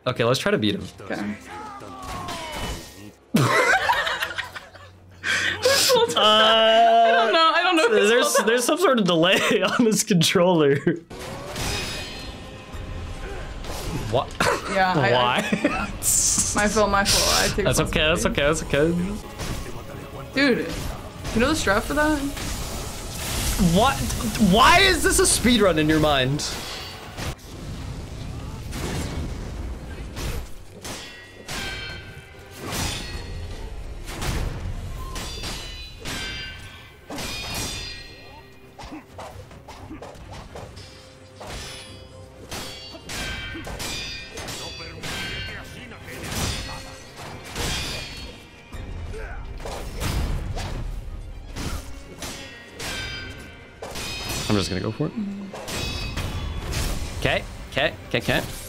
Okay, let's try to beat him. Okay. I don't know. There's some sort of delay on this controller. What? Yeah. Why? My fault. I take That's okay. That's okay. That's okay. Dude, you know the strat for that? What? Why is this a speedrun in your mind? I'm just gonna go for it. Okay.